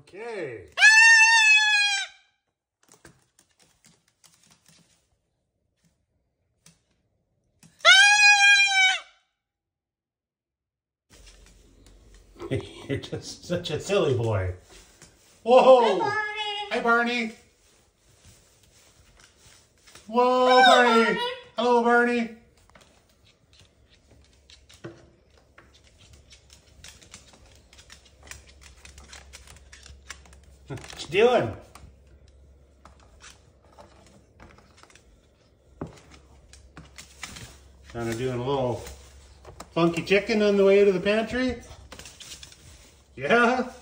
Okay. You're just such a silly boy. Whoa! Hi, Barney. Whoa, Barney. Hello, Barney. What you doing? Kind of doing a little funky chicken on the way to the pantry? Yeah?